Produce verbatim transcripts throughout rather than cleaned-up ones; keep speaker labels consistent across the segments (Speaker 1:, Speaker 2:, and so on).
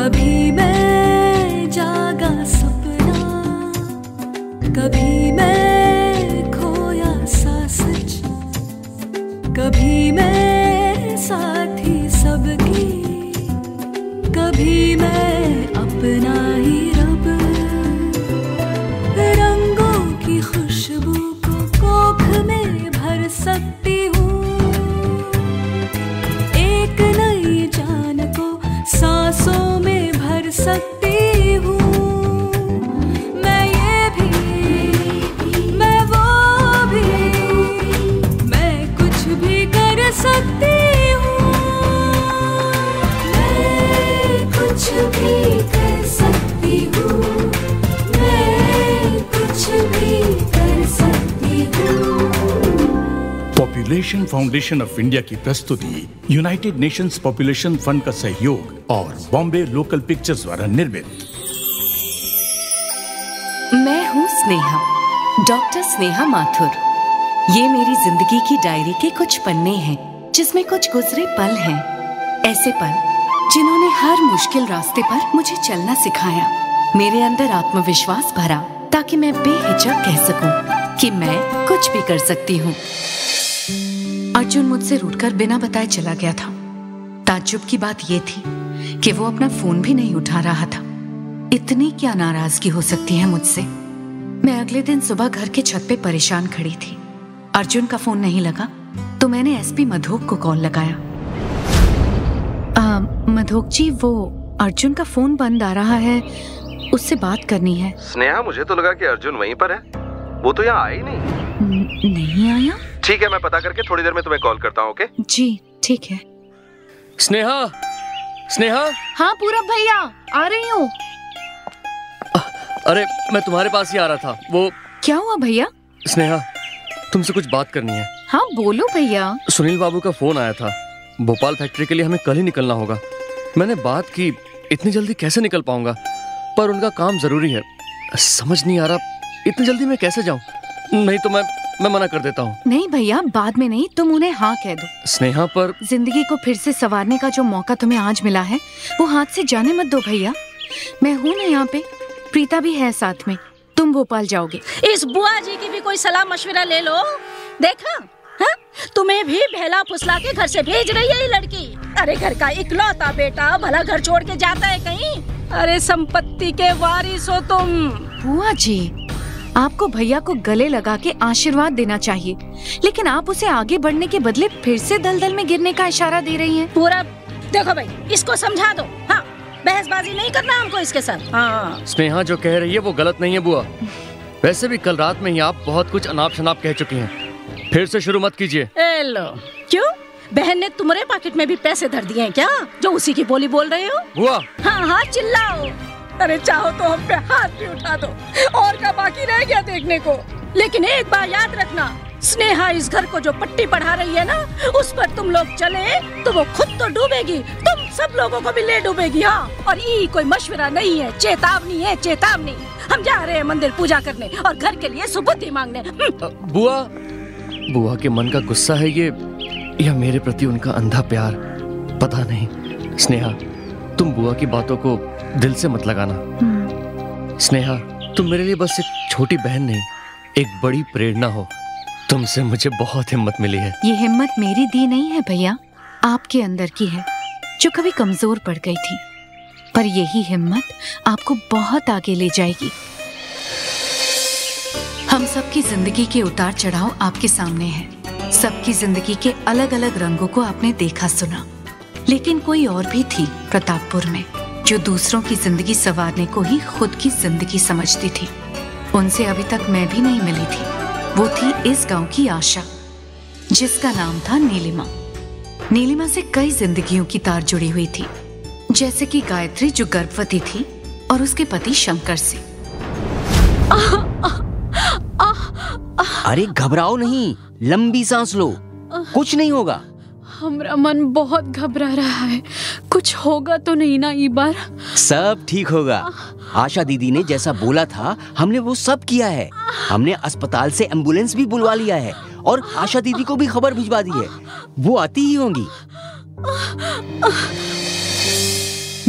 Speaker 1: कभी मैं जागा सपना, कभी मैं खोया सा सच, कभी मैं साथी सबकी, कभी मैं अपना ही रब। रंगों की खुशबू को कोख में भर सकती हूँ, एक नई जान को सांसों में भर सकती हूँ। मैं ये भी, मैं वो भी, मैं कुछ भी कर सकती हूँ। मैं कुछ भी कर सकती हूँ, मैं कुछ भी कर सकती हूँ।
Speaker 2: पॉपुलेशन फाउंडेशन ऑफ इंडिया की प्रस्तुति यूनाइटेड नेशंस पॉपुलेशन फंड का सहयोग और बॉम्बे लोकल पिक्चर्स द्वारा निर्मित।
Speaker 3: मैं हूँ स्नेहा, डॉक्टर स्नेहा माथुर। ये मेरी जिंदगी की डायरी के कुछ पन्ने हैं, जिसमें कुछ गुजरे पल हैं। ऐसे पल जिन्होंने हर मुश्किल रास्ते पर मुझे चलना सिखाया, मेरे अंदर आत्मविश्वास भरा, ताकि मैं बेहिचक कह सकूं कि मैं कुछ भी कर सकती हूँ। अर्जुन मुझसे रूठकर बिना बताए चला गया था। ताज्जुब की बात यह थी कि वो अपना फोन भी नहीं उठा रहा था। इतनी क्या नाराजगी हो सकती है मुझसे। मैं अगले दिन सुबह घर के छत पे परेशान खड़ी थी। अर्जुन का फोन नहीं लगा तो मैंने एसपी मधोक को कॉल लगाया। आ, मधोक जी, वो अर्जुन का फोन बंद आ रहा है, उससे बात करनी है।
Speaker 4: स्नेहा, मुझे तो लगा कि अर्जुन वहीं पर है, वो तो यहाँ आया ही नहीं।
Speaker 3: न, नहीं आया?
Speaker 4: ठीक है, मैं पता करके थोड़ी देर में तुम्हें कॉल करता हूँ। ओके
Speaker 3: जी ठीक है।
Speaker 5: स्नेहा, स्नेहा।
Speaker 3: हाँ पूरब भैया, आ रही हूँ।
Speaker 5: अरे मैं तुम्हारे पास ही आ रहा था। वो
Speaker 3: क्या हुआ भैया?
Speaker 5: स्नेहा, तुमसे कुछ बात करनी है।
Speaker 3: हाँ बोलो भैया।
Speaker 5: सुनील बाबू का फोन आया था, भोपाल फैक्ट्री के लिए हमें कल ही निकलना होगा। मैंने बात की, इतनी जल्दी कैसे निकल पाऊंगा, पर उनका काम जरूरी है। समझ नहीं आ रहा इतनी जल्दी मैं कैसे जाऊं। नहीं तो मैं मैं मना कर देता हूँ।
Speaker 3: नहीं भैया, बाद में नहीं, तुम उन्हें हाँ कह दो।
Speaker 5: स्नेहा, पर
Speaker 3: जिंदगी को फिर से संवारने का जो मौका तुम्हें आज मिला है, वो हाथ से जाने मत दो भैया। मैं हूँ ना यहाँ पे, प्रीता भी है साथ में। तुम भोपाल जाओगे।
Speaker 6: इस बुआ जी की भी कोई सलाह मशवरा ले लो। देखा, हा? तुम्हें भी भेला फुसला के घर से भेज रही है ये लड़की। अरे घर का इकलौता बेटा भला घर छोड़ के जाता है कहीं? अरे संपत्ति के वारिस हो तुम।
Speaker 3: बुआ जी, आपको भैया को गले लगा के आशीर्वाद देना चाहिए, लेकिन आप उसे आगे बढ़ने के बदले फिर से दलदल में गिरने का इशारा दे रही हैं।
Speaker 6: पूरा देखो भाई, इसको समझा दो। हाँ, बहसबाजी नहीं करना हमको इसके साथ। हाँ।
Speaker 5: स्नेहा जो कह रही है वो गलत नहीं है बुआ। वैसे भी कल रात में ही आप बहुत कुछ अनाप शनाप कह चुकी हैं। फिर से शुरू मत कीजिए।
Speaker 6: ए लो, क्यों? बहन ने तुम्हारे पॉकेट में भी पैसे धर दिए हैं क्या, जो उसी की बोली बोल रहे हो?
Speaker 5: बुआ।
Speaker 6: हाँ हाँ चिल्लाओ। अरे चाहो तो हम पे हाथ भी उठा दो, और क्या बाकी रह गया देखने को। लेकिन एक बार याद रखना, स्नेहा इस घर को जो पट्टी पढ़ा रही है ना, उस पर तुम लोग चले तो वो खुद तो डूबेगी, तुम सब लोगों को भी ले डूबेगी। हाँ, और ये कोई मशवरा नहीं है, चेतावनी है, चेतावनी। हम जा रहे हैं मंदिर पूजा करने और घर के लिए सुबुद्धि मांगने।
Speaker 5: बुआ, बुआ के मन का गुस्सा है ये, या मेरे प्रति उनका अंधा प्यार, पता नहीं। स्नेहा, तुम बुआ की बातों को दिल से मत लगाना। स्नेहा, तुम मेरे लिए बस एक छोटी बहन नहीं, एक बड़ी प्रेरणा हो। तुमसे मुझे बहुत हिम्मत मिली है।
Speaker 3: ये हिम्मत मेरी दी नहीं है भैया, आपके अंदर की है, जो कभी कमजोर पड़ गई थी। पर यही हिम्मत आपको बहुत आगे ले जाएगी। हम सबकी जिंदगी के उतार चढ़ाव आपके सामने हैं। सबकी जिंदगी के अलग अलग रंगों को आपने देखा सुना, लेकिन कोई और भी थी प्रतापपुर में, जो दूसरों की जिंदगी संवारने को ही खुद की जिंदगी समझती थी। उनसे अभी तक मैं भी नहीं मिली थी। वो थी इस गांव की आशा, जिसका नाम था नीलिमा। नीलिमा से कई जिंदगियों की तार जुड़ी हुई थी, जैसे कि गायत्री जो गर्भवती थी और उसके पति शंकर से।
Speaker 6: आ, आ, आ, आ,
Speaker 7: अरे घबराओ नहीं, लंबी सांस लो, कुछ नहीं होगा।
Speaker 8: हमारा मन बहुत घबरा रहा है, कुछ होगा तो नहीं ना ई बार?
Speaker 7: सब ठीक होगा। आशा दीदी ने जैसा बोला था हमने वो सब किया है। हमने अस्पताल से एम्बुलेंस भी बुलवा लिया है और आशा दीदी को भी खबर भिजवा दी है, वो आती ही होंगी।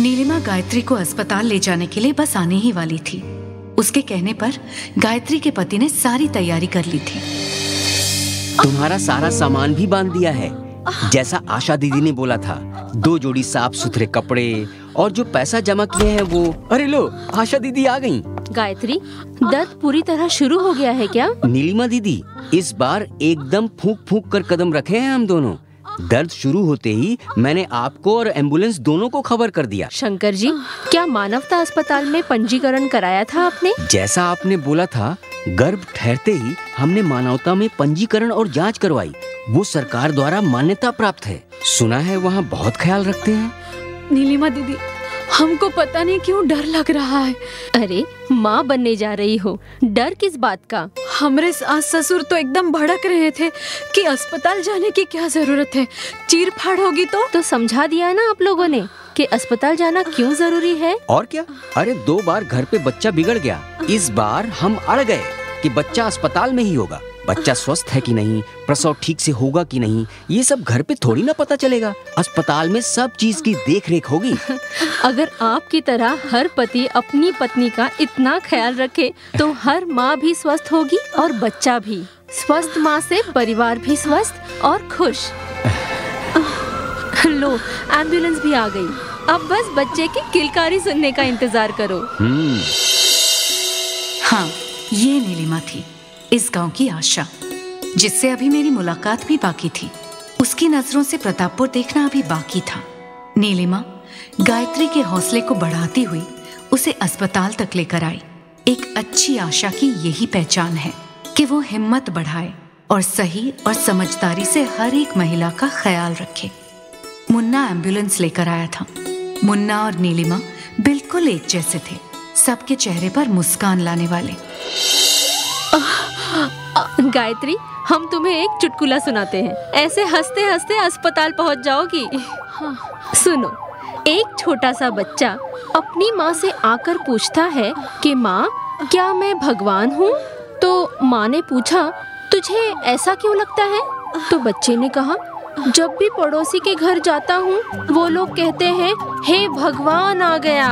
Speaker 3: नीलिमा गायत्री को अस्पताल ले जाने के लिए बस आने ही वाली थी। उसके कहने पर गायत्री के पति ने सारी तैयारी कर ली थी।
Speaker 7: तुम्हारा सारा सामान भी बांध दिया है, जैसा आशा दीदी ने बोला था। दो जोड़ी साफ सुथरे कपड़े और जो पैसा जमा किए हैं वो। अरे लो, आशा दीदी आ गईं।
Speaker 9: गायत्री, दर्द पूरी तरह शुरू हो गया है क्या?
Speaker 7: नीलिमा दीदी, इस बार एकदम फूंक फूंक कर कदम रखे हैं हम दोनों। दर्द शुरू होते ही मैंने आपको और एम्बुलेंस दोनों को खबर कर दिया।
Speaker 9: शंकर जी, क्या मानवता अस्पताल में पंजीकरण कराया था आपने?
Speaker 7: जैसा आपने बोला था, गर्भ ठहरते ही हमने मानवता में पंजीकरण और जांच करवाई। वो सरकार द्वारा मान्यता प्राप्त है। सुना है वहाँ बहुत ख्याल रखते हैं।
Speaker 8: नीलिमा दीदी, हमको पता नहीं क्यों डर लग रहा है।
Speaker 9: अरे, माँ बनने जा रही हो, डर किस बात का?
Speaker 8: हमरे सास ससुर तो एकदम भड़क रहे थे कि अस्पताल जाने की क्या जरूरत है, चीर फाड़ होगी तो
Speaker 9: तो समझा दिया ना आप लोगों ने कि अस्पताल जाना क्यों जरूरी है।
Speaker 7: और क्या, अरे दो बार घर पे बच्चा बिगड़ गया, इस बार हम अड़ गए कि बच्चा अस्पताल में ही होगा। बच्चा स्वस्थ है कि नहीं, प्रसव ठीक से होगा कि नहीं, ये सब घर पे थोड़ी ना पता चलेगा। अस्पताल में सब चीज की देख रेख होगी।
Speaker 9: अगर आपकी तरह हर पति अपनी पत्नी का इतना ख्याल रखे तो हर माँ भी स्वस्थ होगी और बच्चा भी। स्वस्थ माँ से परिवार भी स्वस्थ और खुश। लो, एम्बुलेंस भी आ गई। अब बस बच्चे की किलकारी सुनने का इंतजार करो।
Speaker 3: हाँ, ये नीलिमा थी, इस गांव की आशा, जिससे अभी मेरी मुलाकात भी बाकी थी। उसकी नजरों से प्रतापपुर देखना अभी बाकी था। नीलिमा गायत्री के हौसले को बढ़ाती हुई उसे अस्पताल तक लेकर आई। एक अच्छी आशा की यही पहचान है कि वो हिम्मत बढ़ाए और सही और समझदारी से हर एक महिला का ख्याल रखे। मुन्ना एम्बुलेंस लेकर आया था। मुन्ना और नीलिमा बिल्कुल एक जैसे थे, सबके चेहरे पर मुस्कान लाने वाले।
Speaker 9: गायत्री, हम तुम्हें एक चुटकुला सुनाते हैं, ऐसे हंसते हंसते अस्पताल पहुंच जाओगी। हाँ। सुनो, एक छोटा सा बच्चा अपनी माँ से आकर पूछता है कि माँ, क्या मैं भगवान हूँ? तो माँ ने पूछा, तुझे ऐसा क्यों लगता है? तो बच्चे ने कहा, जब भी पड़ोसी के घर जाता हूँ वो लोग कहते हैं, हे भगवान आ गया।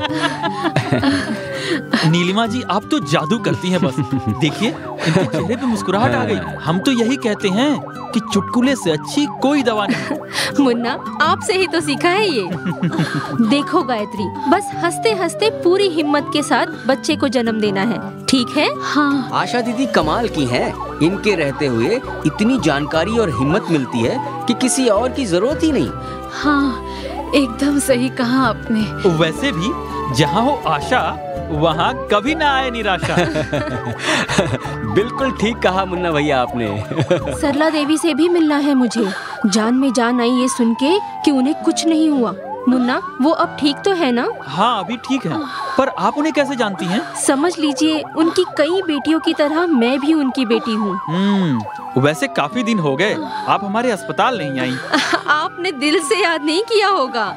Speaker 10: नीलिमा जी, आप तो जादू करती हैं बस। देखिए, इनके चेहरे पे मुस्कुराहट आ गई। हम तो यही कहते हैं कि चुटकुले से अच्छी कोई दवा नहीं।
Speaker 9: मुन्ना, आपसे ही तो सीखा है ये। देखो गायत्री, बस हंसते हंसते पूरी हिम्मत के साथ बच्चे को जन्म देना है, ठीक है?
Speaker 8: हाँ।
Speaker 7: आशा दीदी कमाल की हैं। इनके रहते हुए इतनी जानकारी और हिम्मत मिलती है कि किसी और की जरूरत ही नहीं।
Speaker 8: हाँ, एकदम सही कहा आपने।
Speaker 10: वैसे भी जहाँ हो आशा, वहाँ कभी ना आए निराशा।
Speaker 7: बिल्कुल ठीक कहा मुन्ना भैया आपने।
Speaker 9: सरला देवी से भी मिलना है मुझे। जान में जान आई ये सुन के कि उन्हें कुछ नहीं हुआ। मुन्ना, वो अब ठीक तो है ना?
Speaker 10: हाँ, अभी ठीक है। पर आप उन्हें कैसे जानती हैं?
Speaker 9: समझ लीजिए, उनकी कई बेटियों की तरह मैं भी उनकी बेटी हूँ।
Speaker 10: हम्म, वैसे काफी दिन हो गए आप हमारे अस्पताल नहीं आई।
Speaker 9: आपने दिल से याद नहीं किया होगा।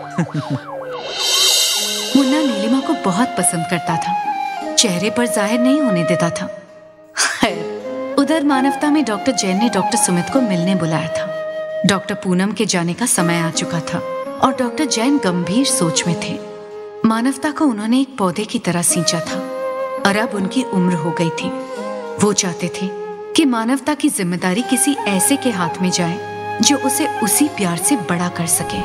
Speaker 3: मुन्ना नीलिमा को बहुत पसंद करता था, चेहरे पर जाहिर नहीं होने देता था। खैर, उधर मानवता में डॉक्टर जैन ने डॉक्टर सुमित को मिलने बुलाया था। डॉक्टर पूनम के जाने का समय आ चुका था और डॉक्टर जैन गंभीर सोच में थे। मानवता को उन्होंने एक पौधे की तरह सींचा था और अब उनकी उम्र हो गई थी। वो चाहते थे कि मानवता की जिम्मेदारी किसी ऐसे के हाथ में जाए जो उसे उसी प्यार से बड़ा कर सके।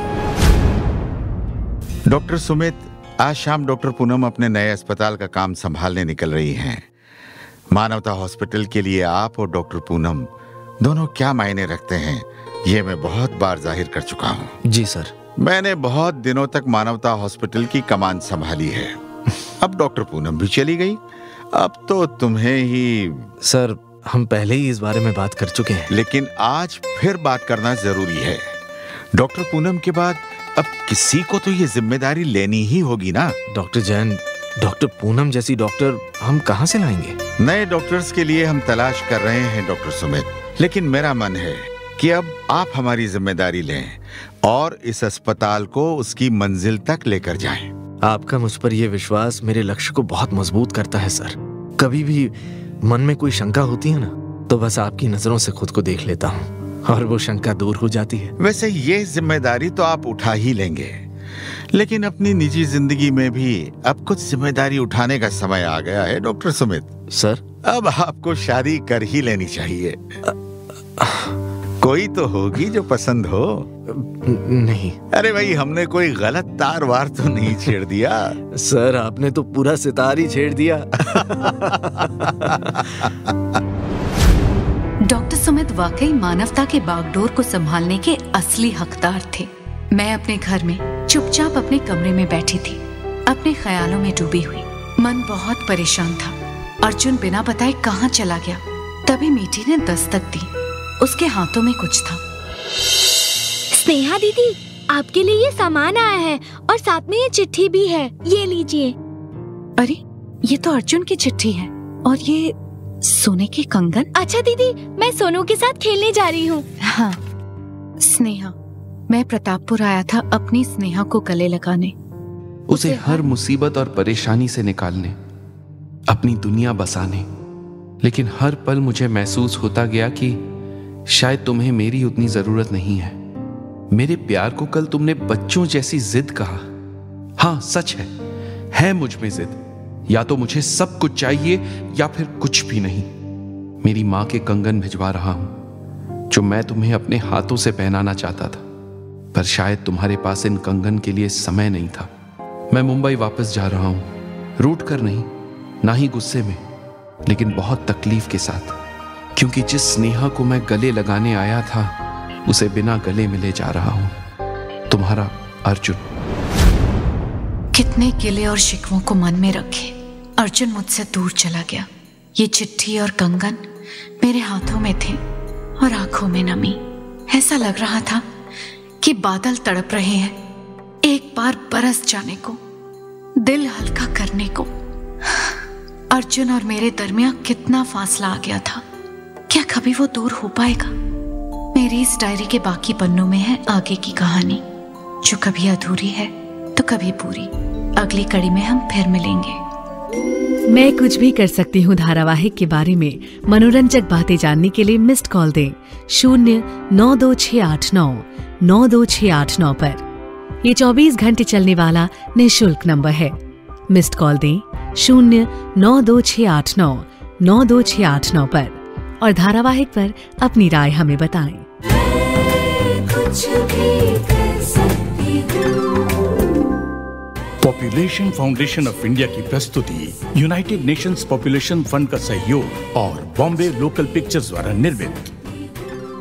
Speaker 11: डॉक्टर सुमित, आज शाम डॉक्टर पूनम अपने नए अस्पताल का काम संभालने निकल रही हैं। मानवता हॉस्पिटल के लिए आप और डॉक्टर पूनम दोनों क्या मायने रखते हैं, ये मैं बहुत बार जाहिर कर चुका हूँ।
Speaker 5: जी सर।
Speaker 11: मैंने बहुत दिनों तक मानवता हॉस्पिटल की कमान संभाली है। अब डॉक्टर पूनम भी चली गई, अब तो तुम्हें ही।
Speaker 5: सर, हम पहले ही इस बारे में बात कर चुके हैं।
Speaker 11: लेकिन आज फिर बात करना जरूरी है। डॉक्टर पूनम के बाद अब किसी को तो ये जिम्मेदारी लेनी ही होगी ना।
Speaker 5: डॉक्टर जैन, डॉक्टर पूनम जैसी डॉक्टर हम कहाँ से लाएंगे?
Speaker 11: नए डॉक्टर्स के लिए हम तलाश कर रहे हैं डॉक्टर सुमित, लेकिन मेरा मन है कि अब आप हमारी जिम्मेदारी लें और इस अस्पताल को उसकी मंजिल तक लेकर जाएं।
Speaker 5: आपका मुझ पर यह विश्वास मेरे लक्ष्य को बहुत मजबूत करता है सर। कभी भी मन में कोई शंका होती है ना, तो बस आपकी नजरों से खुद को देख लेता हूँ और वो शंका दूर हो जाती है।
Speaker 11: वैसे ये जिम्मेदारी तो आप उठा ही लेंगे, लेकिन अपनी निजी जिंदगी में भी अब कुछ जिम्मेदारी उठाने का समय आ गया है डॉक्टर सुमित।
Speaker 5: सर,
Speaker 11: अब आपको शादी कर ही लेनी चाहिए। कोई तो होगी जो पसंद हो।
Speaker 5: नहीं।
Speaker 11: अरे भाई, हमने कोई गलत तार वार तो नहीं छेड़ दिया?
Speaker 5: सर, आपने तो पूरा सितार ही छेड़ दिया।
Speaker 3: डॉक्टर सुमित वाकई मानवता के बागडोर को संभालने के असली हकदार थे। मैं अपने घर में चुपचाप अपने कमरे में बैठी थी, अपने ख्यालों में डूबी हुई। मन बहुत परेशान था। अर्जुन बिना बताए कहाँ चला गया। तभी मीठी ने दस्तक दी। उसके हाथों में कुछ था।
Speaker 12: स्नेहा दीदी, आपके लिए ये सामान आया है और साथ में ये चिट्ठी भी है, ये लीजिए।
Speaker 3: अरे, ये तो अर्जुन की चिट्ठी है और ये सोने के कंगन।
Speaker 12: अच्छा दीदी, मैं सोनू के साथ खेलने जा रही हूँ।
Speaker 3: हाँ स्नेहा, मैं प्रतापपुर आया था अपनी स्नेहा को गले लगाने,
Speaker 13: उसे हर मुसीबत और परेशानी से निकालने, अपनी दुनिया बसाने। लेकिन हर पल मुझे महसूस होता गया कि शायद तुम्हें मेरी उतनी जरूरत नहीं है। मेरे प्यार को कल तुमने बच्चों जैसी जिद कहा। हाँ, सच है, है मुझ में जिद। या तो मुझे सब कुछ चाहिए या फिर कुछ भी नहीं। मेरी माँ के कंगन भिजवा रहा हूं जो मैं तुम्हें अपने हाथों से पहनाना चाहता था, पर शायद तुम्हारे पास इन कंगन के लिए समय नहीं था। मैं मुंबई वापस जा रहा हूं, रूठ कर नहीं, ना ही गुस्से में, लेकिन बहुत तकलीफ के साथ, क्योंकि जिस स्नेहा को मैं गले लगाने आया था उसे बिना गले मिले जा रहा हूं। तुम्हारा अर्जुन।
Speaker 3: कितने गिले और शिकवों को मन में रखे अर्जुन मुझसे दूर चला गया। ये चिट्ठी और कंगन मेरे हाथों में थे और आंखों में नमी। ऐसा लग रहा था कि बादल तड़प रहे हैं एक बार बरस जाने को, दिल हल्का करने को। अर्जुन और मेरे दरमियां कितना फासला आ गया था। क्या कभी वो दूर हो पाएगा? मेरी इस डायरी के बाकी पन्नों में है आगे की कहानी, जो कभी अधूरी है तो कभी पूरी। अगली कड़ी में हम फिर मिलेंगे।
Speaker 14: मैं कुछ भी कर सकती हूँ धारावाहिक के बारे में मनोरंजक बातें जानने के लिए मिस्ड कॉल दें शून्य नौ दो छह आठ नौ नौ दो छह आठ नौ पर। ये चौबीस घंटे चलने वाला निःशुल्क नंबर है। मिस्ड कॉल दें शून्य नौ दो छह आठ नौ नौ दो छह आठ नौ पर और धारावाहिक पर अपनी राय हमें बताएं।
Speaker 1: कुछ भी कर सकती हूँ।
Speaker 2: पॉपुलेशन फाउंडेशन ऑफ इंडिया की प्रस्तुति, यूनाइटेड नेशंस पॉपुलेशन फंड का सहयोग और बॉम्बे लोकल पिक्चर्स द्वारा निर्मित